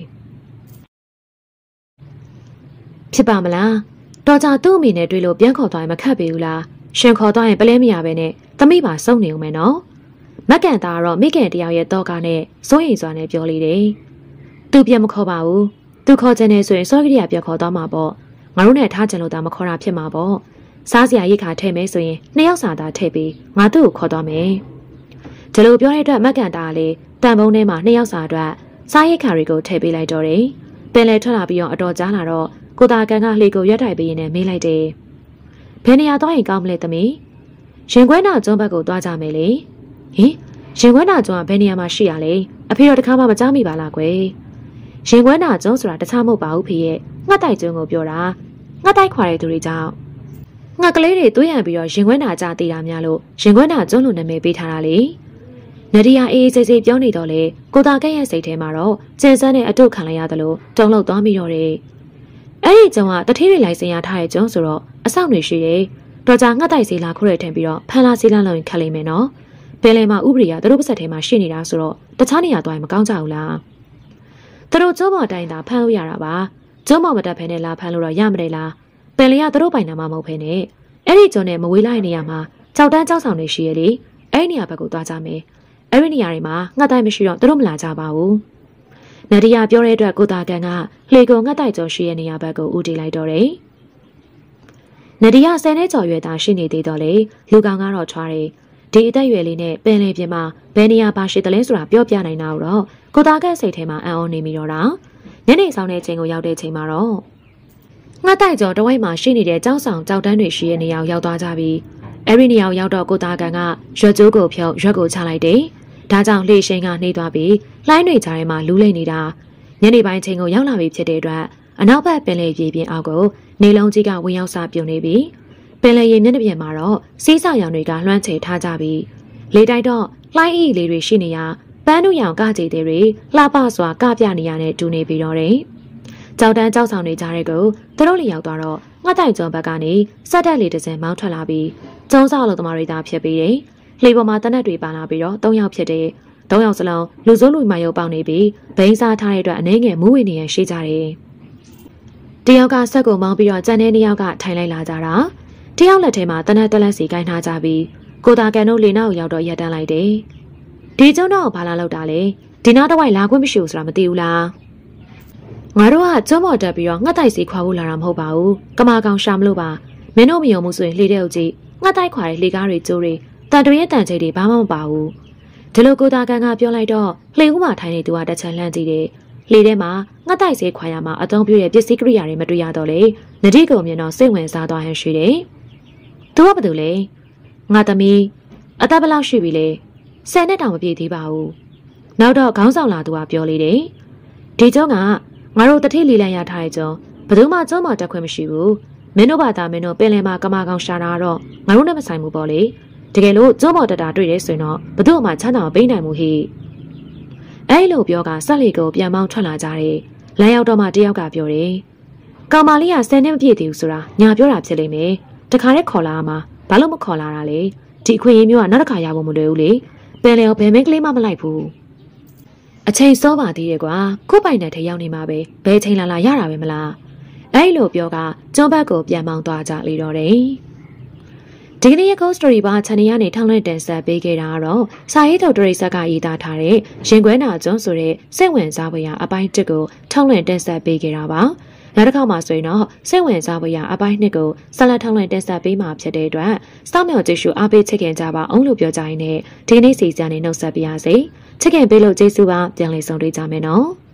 ဖြစ်ပါမလားတော်ကြသူ့အမိနဲ့တွေ့လို့ပြန်ခေါ်သွားရင်မခတ်ပေဘူးလားရှင်ခေါ်သွားရင်ပလဲမရပဲနဲ့သမီးပါစုံနေဦးမယ်နော်မက်ကန်သားကတော့မိခင်တယောက်ရဲ့တော့ကားနဲ့စိုးရိမ်စွာနဲ့ပြောလေတယ်သူပြန်မခေါ်ပါဘူးသူခေါ်ချင်နေဆိုရင်စောကရိယာပြန်ခေါ်သွားမှာပေါ့ငါတို့နဲ့ထားချင်လို့ဒါမခေါ်တာဖြစ်မှာပေါ့စားစရာရိတ်ခါထည့်မယ်ဆိုရင်2ယောက်စာသားထည့်ပြီးငါသူ့ကိုခေါ်သွားမယ်ဒီလိုပြောတဲ့အတွက်မက်ကန်သားကလေတန်ပုံးထဲမှာ2ယောက်စာအတွက်စားရိတ်ခါတွေကိုထည့်ပေးလိုက်တော့တယ်ပင်လေထွက်လာပြီးတော့အတော်ကြားလာတော့ကိုတာကန်ကလှေကိုရွက်ထိုက်ပေးရင်းနဲ့မေးလိုက်တယ်ဘယ်နေရာသွားရင်ကောင်းမလဲသမီးရင်ခွဲနာကျွန်းဘက်ကိုသွားကြမယ်လေဟင်ရင်ခွဲနာကျွန်းကဘယ်နေရာမှာရှိရလဲအဖေတော့တခါမှမကြားမိပါလားကွယ်ရင်ခွဲနာကျွန်းဆိုတာတခြားမဟုတ်ပါဘူးဖေရဲ့ငှက်တိုက်ကျွန်းကိုပြောတာငှက်တိုက်ခွာတဲ့သူတွေကြောင့်ငှက်ကလေးတွေသွေးရံပြီးတော့ရင်ခွဲနာကြသေးတာများလို့ရင်ခွဲနာကျွန်းလို့နာမည်ပေးထားတာလေနဒီယာအေးအေးဆေးဆေးပြောနေတော့လေကိုတာကဲ့ရဲ့စိတ်ထဲမှာတော့ကျင်စန်းနဲ့အတုတ်ခံလိုက်ရတယ်လို့တုံ့လောက်သွားမိတော့တယ်အဲ့ဒီကျွန်းကတထေးတွေလိုက်စင်ရထားတဲ့ကျွန်းဆိုတော့အဆောက်တွေရှိတယ်တော်ကြငှက်တိုက်စီလာခိုးရထင်ပြီးတော့ဖန်လာစီလာလို့ခက်လိမ့်မယ်နော်ပင်လယ်မှာဥပဒေကသူတို့ပါဆက်ထဲမှာရှိနေတာဆိုတော့တခြားနေရာသွားရင်မကောင်းကြဘူးလားသူတို့ကျွန်းပေါ်တိုင်းသာဖမ်းလို့ရတာပါကျွန်းပေါ်မတက်ဖဲနဲ့လာဖမ်းလို့တော့ရမတယ်လားပင်လယ်ကသူတို့ပိုင်နာမှာမဟုတ်ဖဲနဲ့အဲ့ဒီကျွန်းနဲ့မဝေးလိုက်နေရမှာကြောက်တန်းကြောက်ဆောင်တွေရှိရလေအဲ့ဒီနေရာဘက်ကိုသွားကြမယ်အဲ့ဒီနေရာတွေမှာငှက်တိုက်မရှိတော့သူတို့မလာကြပါဘူးနဒီယာပြောတဲ့အတွက်ကိုတာကန်ကလှေကုန်ငှက်တိုက်ကျော်ရှိတဲ့နေရာဘက်ကိုဦးတည်လိုက်တော့တယ်နဒီယာ10နှစ်ကျော်ရွယ်သားရှိနေသေးတော့လေလူကောင်ကတော့ချွားတယ်ဒီအသက်ရွယ်လေးနဲ့ပင်လယ်ပြင်မှာဘယ်နေရာပါရှိတယ်လဲဆိုတာပြောပြနိုင်တာတော့ကိုတာကန်စိတ်ထဲမှာအံ့ဩနေမိတော့တာညနေဆောင်တဲ့ချိန်ကိုရောက်တဲ့ချိန်မှာတော့ငှက်တိုက်ကျော်တဝိုက်မှာရှိနေတဲ့ကြောက်ဆောင်ကြောက်တန်းတွေရှိတဲ့နေရာရောက်သွားကြပြီအဲ့ဒီနေရာရောက်တော့ကိုတာကန်ကရွက်ကျိုးကိုဖြုတ်ရွက်ကိုချလိုက်တယ်ဒါကြောင့်လှေရှင်ကနှိမ့်သွားပြီးလှိုင်းတွေကြားထဲမှာလူးလိမ့်နေတာညနေပိုင်းချိန်ကိုရောက်လာပြီဖြစ်တဲ့အတွက်အနောက်ဘက်ပင်လယ်ရေပြင်အောက်ကိုနေလုံးကြီးကဝင်ရောက်စပြုံနေပြီးပင်လယ်ရေမျက်နှာပြင်မှာတော့စီးစာရောင်တွေကလွှမ်းခြေထားကြပြီးလေတိုက်တော့လှိုင်းအီလေးတွေရှိနေရပန်းနုရောင်ကကြည်တွေလှပစွာကပြနေရတဲ့တူနေပြီးတော့တယ်ကြောက်တန်းကြောက်ဆောင်နေကြတဲ့ကိုသူတို့လျောက်သွားတော့ငှက်တိုင်ကျွန်းဘက်ကနေစက်တက်လေးတစ်စင်မောင်းထွက်လာပြီးကျုံးစောက်လို့သမားတွေသာဖြစ်ပြီးတယ်လှေပေါ်မှာတနက်တွေပါလာပြီးတော့3ယောက်ဖြစ်တယ်3ယောက်စလုံးလူစိုးလူမယုံပေါက်နေပြီးဘိန်းစားထားတဲ့အတွက်အနေငယ်မူးဝင်နေရရှိကြတယ်တယောက်ကဆက်ကိုမောင်းပြီးတော့ကြံတဲ့2ယောက်ကထိုင်လိုက်လာကြတာတယောက်လက်ထဲမှာတနက်တက်လက်စီကိုင်းထားကြပြီးကိုတာကန်တို့လေနောက်ရောက်တော့ရက်တန်းလိုက်တယ်ဒီကျုံတော့ဘာလာလောက်တာလဲဒီနောက်တစ်ဝိုက်လာခွင့်မရှိဘူးဆိုတာမသိဘူးလားငါတို့ကကျွန်းပေါ်တက်ပြီးတော့ငှက်တိုက်စီခွာဖို့လာတာမဟုတ်ပါဘူးကမာကောင်ရှာမလို့ပါမင်းတို့မယုံမှုဆိုရင်လှေတဲ့ဦးကြီးငှက်တိုက်ခွာတဲ့လှေကားတွေကျိုးတွေတန်တရဲတန်ချိတ်တွေဘာမှမပါဘူးဒီလိုကိုတာကန်ကပြောလိုက်တော့လှေဦးမှာထိုင်နေသူကတစ်ချက်လှမ်းကြည့်တယ်လှေထဲမှာငှက်တိုက်စီခွာရမှာအသုံးပြုတဲ့ပစ္စည်းကိရိယာတွေမတွေ့ရတော့လေနဒီကုံမြင်တော့စိတ်ဝင်စားသွားဟန်ရှိတယ်သူကဘာလို့လဲငါသမီးအသက်ဘယ်လောက်ရှိပြီလဲ10နှစ်တောင်မပြည့်သေးပါဘူးနောက်တော့ခေါင်းဆောင်လာသူကပြောလေတယ်ဒီကျောင်းကငါတို့တထိတ်လီလန့်ရထားတဲ့ကျောင်းဘယ်သူမှကျောင်းမှာတက်ခွင့်မရှိဘူးမင်းတို့ဘာသာမင်းတို့ပင်လယ်မှာကမာကောင်ရှာတာတော့ငါတို့နဲ့မဆိုင်ဘူးပေါ့လေတကယ်လို့ကျောင်းပေါ်တက်တာတွေ့တယ်ဆိုရင်တော့ဘယ်သူမှချမ်းသာမပေးနိုင်ဘူးဟိအဲ့လိုပြောကဆက်လီကိုပြန်မောင်းထွက်လာကြတယ်လမ်းရောက်တော့မှတယောက်ကပြောတယ်ကောင်မလေးက10နှစ်မပြည့်သေးဘူးဆိုတာညာပြောတာဖြစ်လိမ့်မယ်တခါတည်းခေါ်လာမှာဘာလို့မခေါ်လာတာလဲဒီအခွင့်အရေးမျိုးကနောက်တစ်ခါရဖို့မလွယ်ဘူးလေပင်လယ်ကိုဘယ်မင်းကလေးမှမလိုက်ဘူးအချိန်စောပါသေးတယ်ကွာခုပိုင်တဲ့ထဲရောက်နေမှာပဲဘယ်ချိန်လာလာရတာပဲမလားအဲ့လိုပြောကကျွန်းဘက်ကိုပြန်မောင်းသွားကြလေတော့တယ်ဒီကနေ့ရဲ့ Ghost Story ပါ channel ကနေထောက်လွှင့်တင်ဆက်ပေးခဲ့တာကတော့စာရေးထုတ်ဒရိတ်ဆက်ကရေးသားထားတဲ့ရင်ခွဲနာကျွန်းဆိုတဲ့စိတ်ဝင်စားဖွယ်ရာအပိုင်း1ကိုထောက်လွှင့်တင်ဆက်ပေးခဲ့တာပါနောက်တစ်ခါမှဆိုရင်တော့စိတ်ဝင်စားဖွယ်ရာအပိုင်း2ကိုဆက်လက်ထောက်လွှင့်တင်ဆက်ပေးမှာဖြစ်တဲ့အတွက်စောင့်မျှော်ကြည့်ရှုအားပေးချစ်ခင်ကြပါအောင်လို့ပြောကြရင်းနဲ့ဒီကနေ့စီစဉ်နေနှုတ်ဆက်ပါရစေချစ်ခင်ပေးလို့ကျေးဇူးပါပြန်လည်ဆုံတွေ့ကြမယ်နော်